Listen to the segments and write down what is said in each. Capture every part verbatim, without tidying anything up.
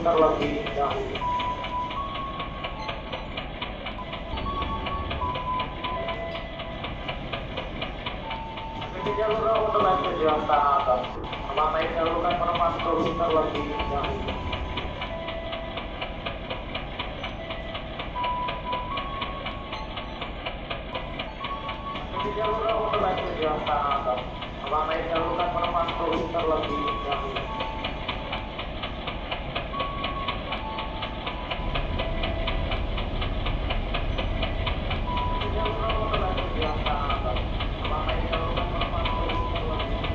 terlebih dahulu. Di jalur utama tujuan tanah atas, memaknai jalurkan Permanto terlebih dahulu. Di jalur utama tujuan tanah atas, memaknai jalurkan Permanto terlebih dahulu. Di jalur utama tujuan tanah atas, memaknai jalurkan Permanto terlebih dahulu.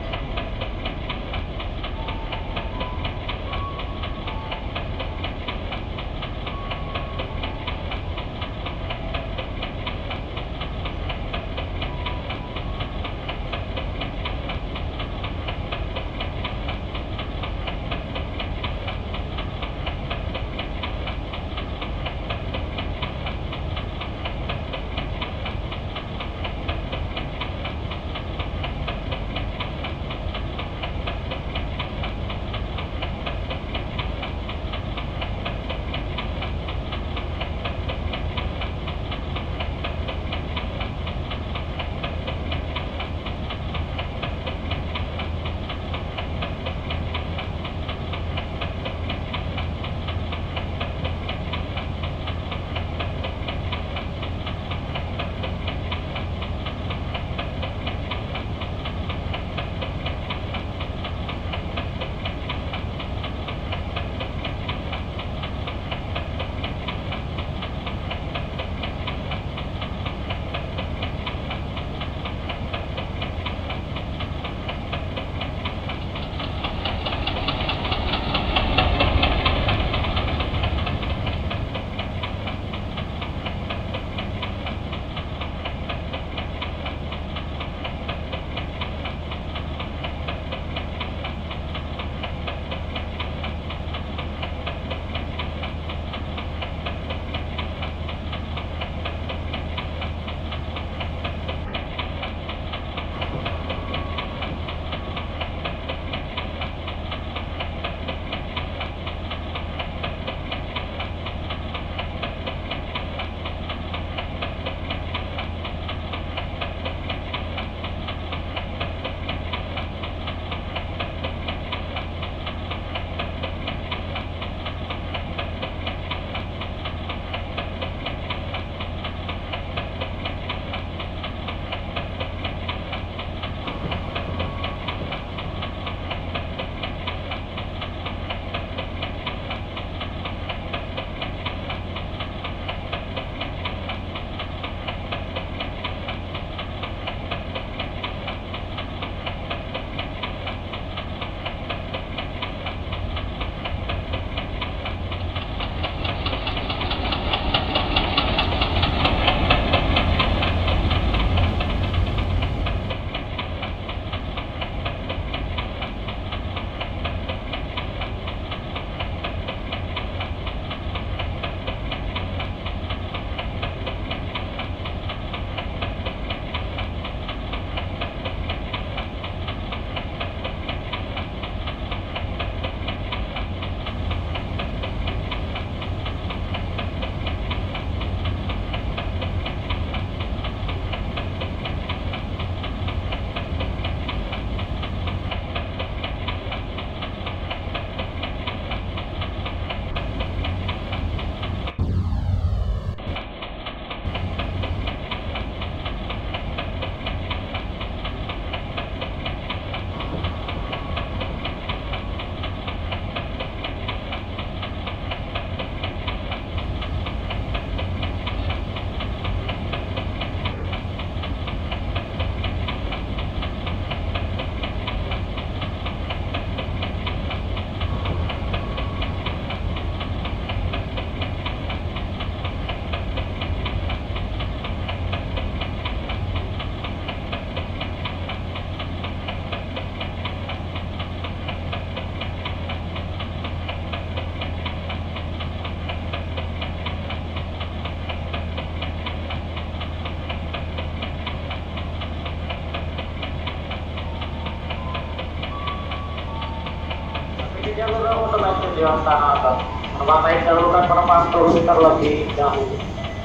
tujuan tanah atas. Penumpang naik dahulukan penumpang turun terlebih dahulu.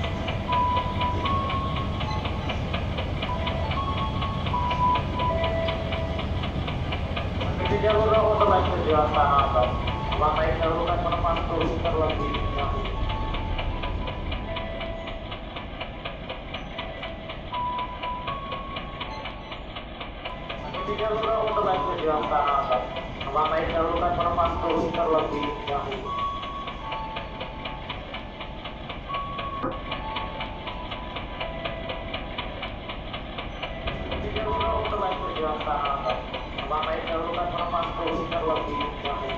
Di jalur untuk naik tujuan tanah atas. Penumpang naik dahulukan penumpang turun terlebih dahulu. Di jalur untuk naik tujuan tanah atas. Penumpang naik dahulukan penumpang turun terlebih dahulu. Di jalur untuk naik tujuan tanah atas. Penumpang naik dahulukan penumpang turun terlebih dahulu.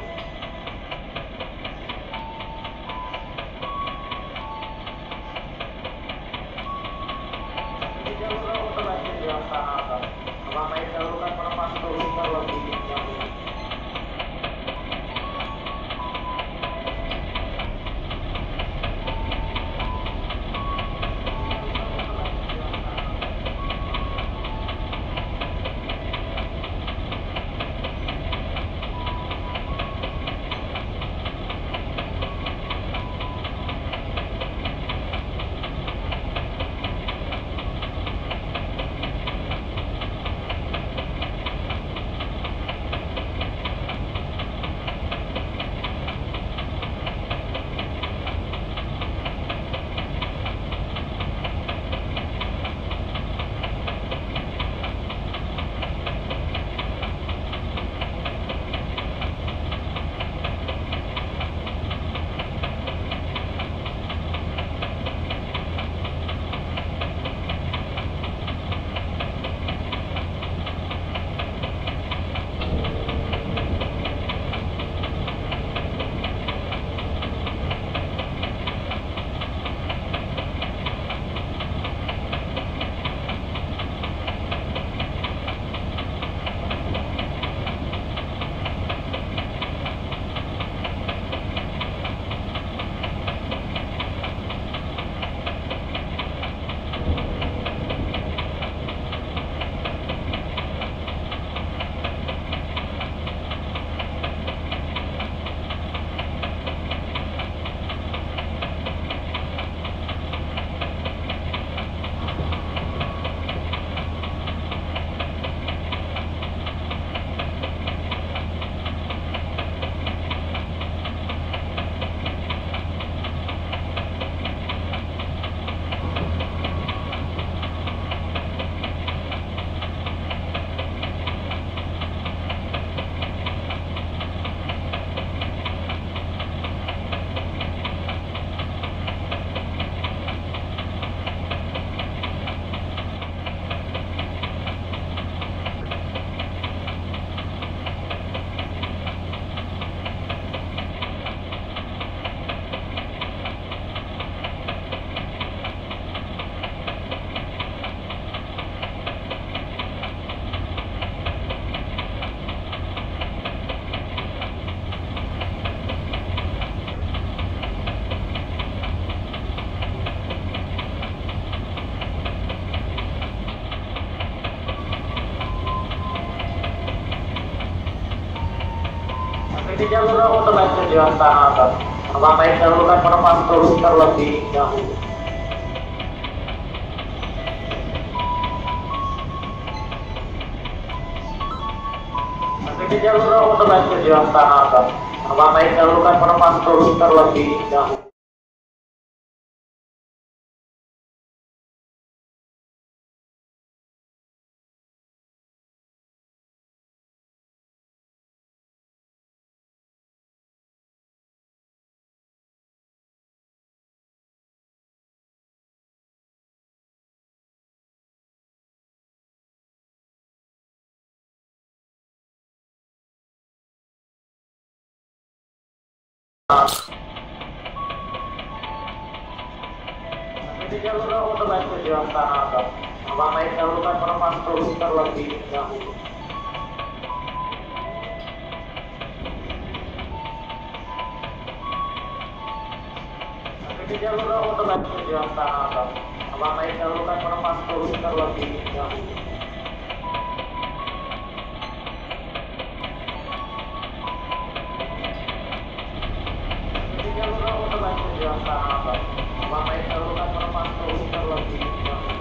Di jalur untuk naik tujuan tanah atas. Penumpang naik dahulukan penumpang turun terlebih dahulu. Di jalur untuk naik tujuan tanah atas. Penumpang naik dahulukan penumpang turun terlebih dahulu. Di jalur untuk naik tujuan tanah atas. Penumpang naik dahulukan penumpang turun terlebih dahulu. Di jalur untuk naik tujuan tanah atas. Penumpang naik dahulukan penumpang turun terlebih dahulu. Di jalur untuk naik tujuan tanah atas. Penumpang naik dahulukan penumpang turun terlebih dahulu. tujuan tanah atas. Ramai terluka terpantau terlebih dahulu.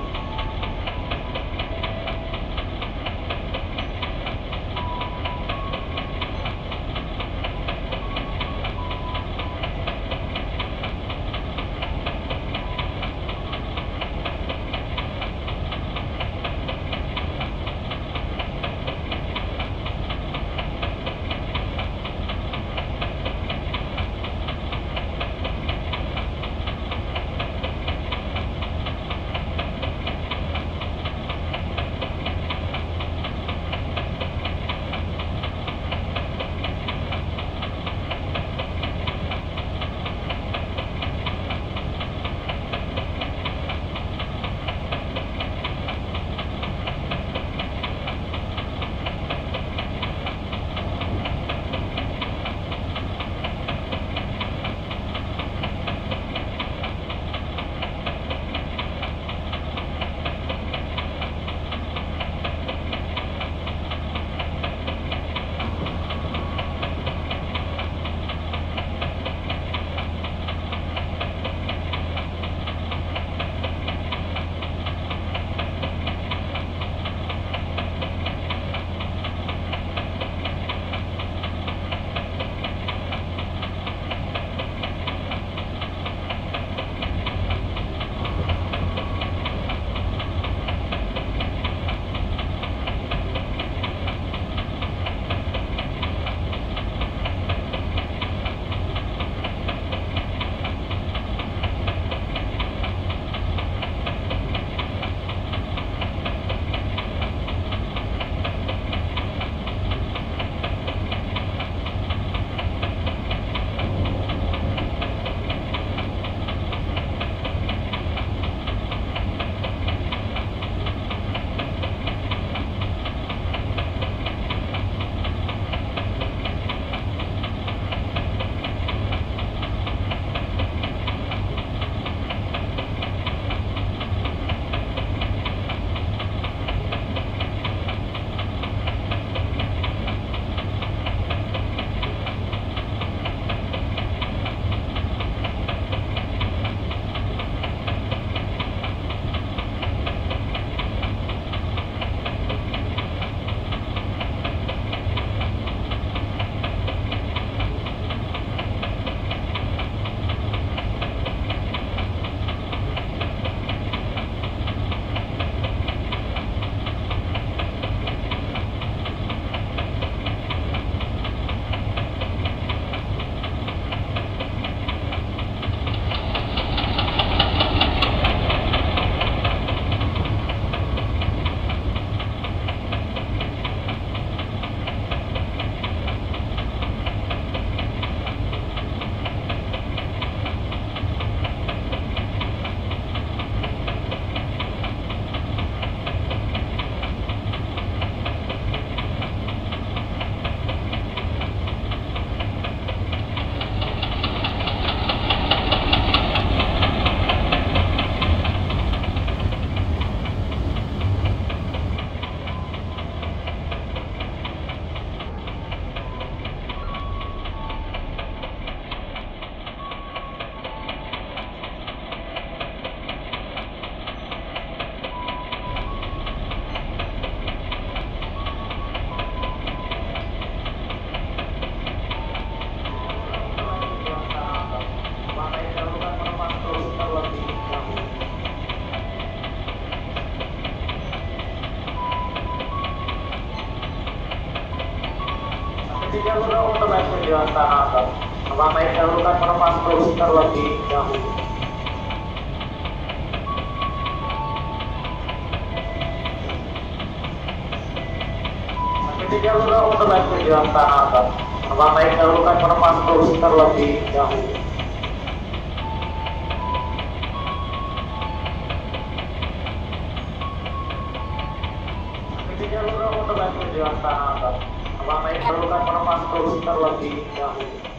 Jalur otomatis tujuan tanah atas. Ramai terluka terpantau terlebih dahulu. Di jalur otomatis tujuan tanah atas. Ramai terluka terpantau terlebih dahulu. Di jalur otomatis tujuan tanah atas. Ramai terluka terpantau terlebih dahulu.